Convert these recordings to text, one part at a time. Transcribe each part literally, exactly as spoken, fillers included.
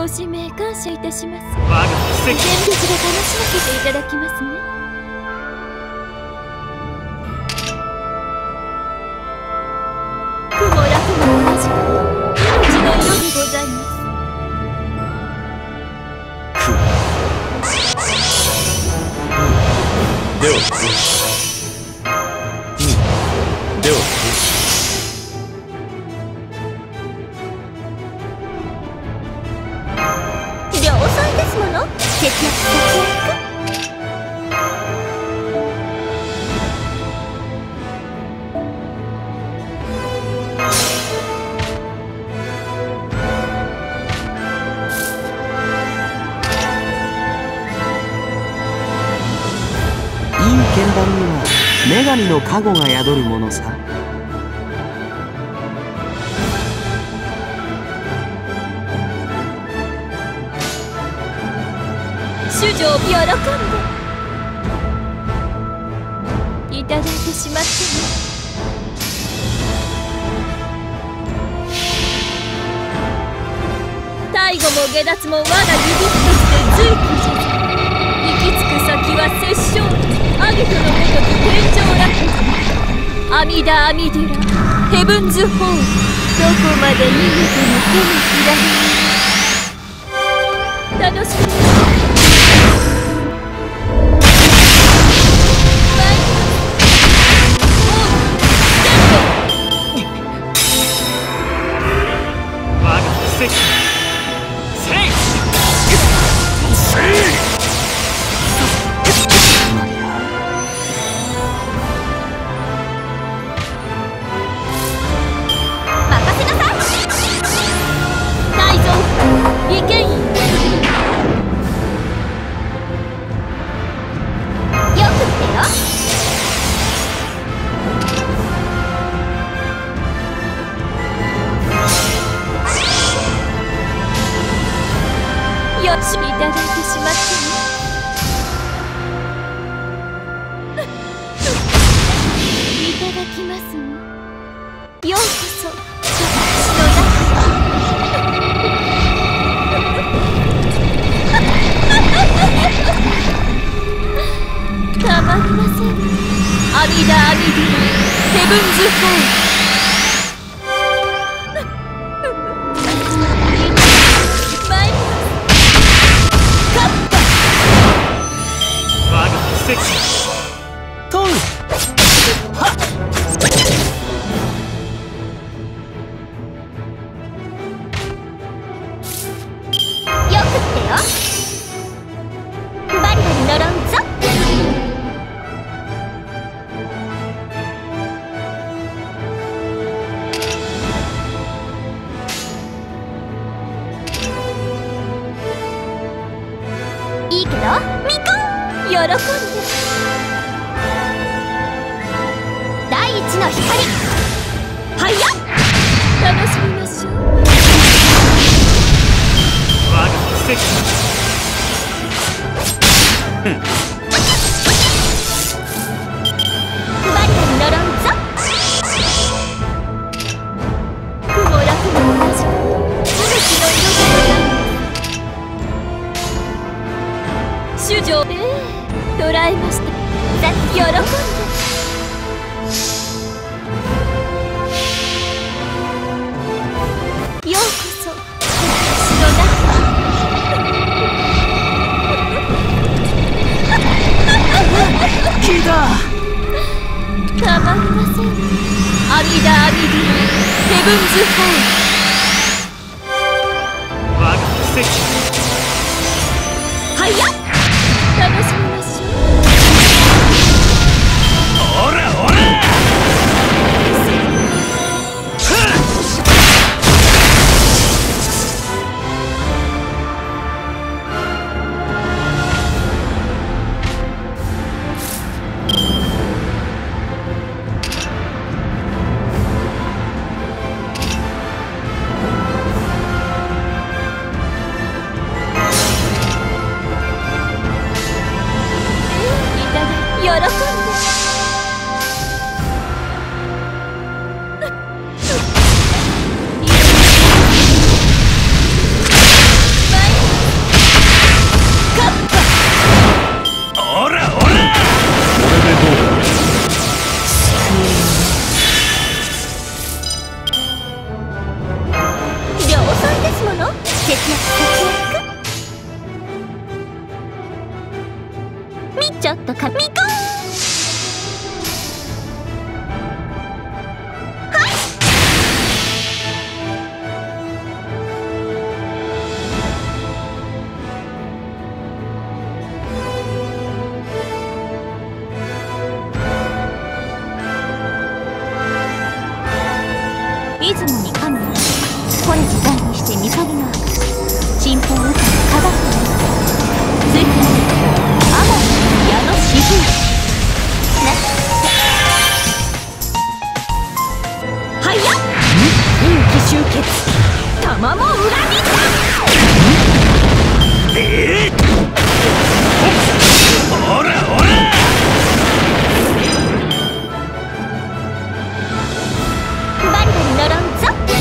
ご指名感謝いたします。 我が奇跡。 全力で楽しませていただきますね。雲楽も同じく命の色でございます。 ではうんでは量産ですもの。節約節約。 鍵盤には女神の加護が宿るものさ。 主女喜んでいただいてしまってね。大後も下脱も我が指一つで随記事行き着く先は殺生アギトのごとき天井楽阿弥陀阿弥寺ヘブンズホール、どこまで逃げても手のひらに楽しみによしいただいてしまってね。いただきますね。ようこそ私の中にたまりません。阿弥陀阿弥陀ヘブンズホール。 トウはっよくってよ。バリバリ呪うぞ。いいけどミコン喜んで第一の光はやっ楽しみましょう。 我が奇跡。うんバリバリ呪うぞ。雲楽も同じく命の色でございます。主女ええ捕らえました。喜んでようこそ私の中に。 聞いた。 たまりません。阿弥陀阿弥陀ヘブンズホール。 我が奇跡。 はやっ楽しみましょう。 ほらほら出雲に神をこれ時代にして潔の証神宝羽化の科学の世界天の矢のしぶなはや人気集結玉も裏切ったええほらほらバリバリ呪うぞ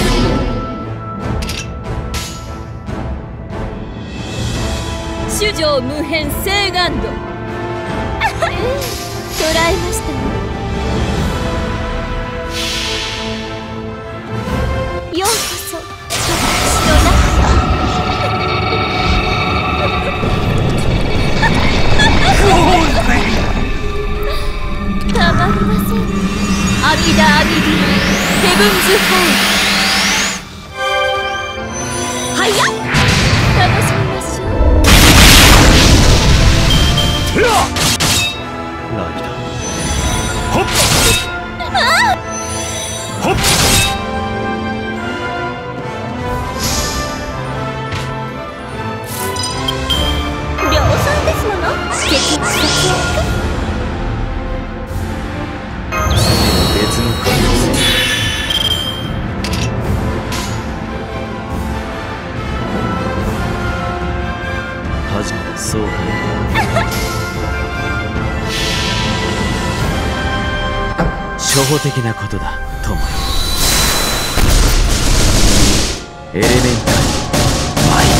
主女無変聖願度捉えましたよ。ようこそ私の中たまりません。阿弥陀阿弥陀ヘブンズハイはやっ楽しみましょう。 ライダホッホッ量産ですもの。結局別の可能性はじめそうか初歩的なことだ友よ。エレメンタルマイ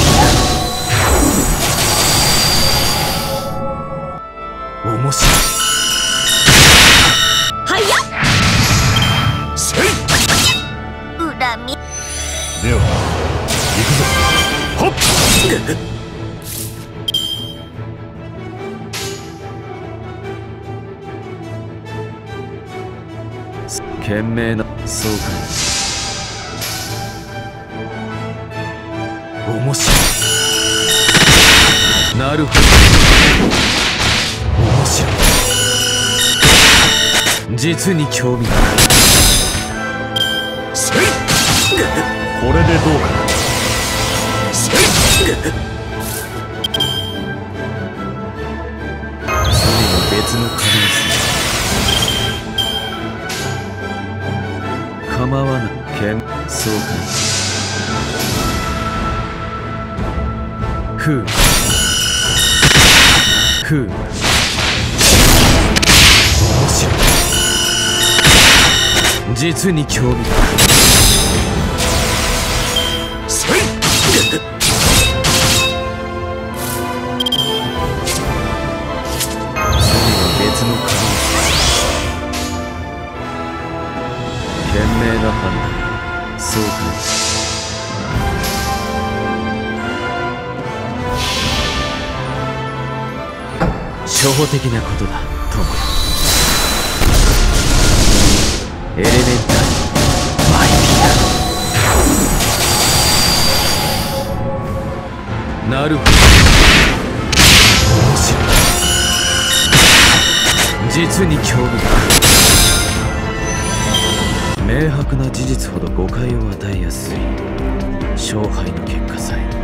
ビア面白いはやっせい恨みでは行くぞホッ賢明なそうか面白いなるほど面白い実に興味があるせいこれでどうかせいそれは別の可能性構わない剣そうかふうふう面白い実に興味があるせい別の可能性賢明な判断そうか初歩的なことだ友よ。エレメンタルマイビアなるほど面白い実に興味がある明白な事実ほど誤解を与えやすい勝敗の結果さえ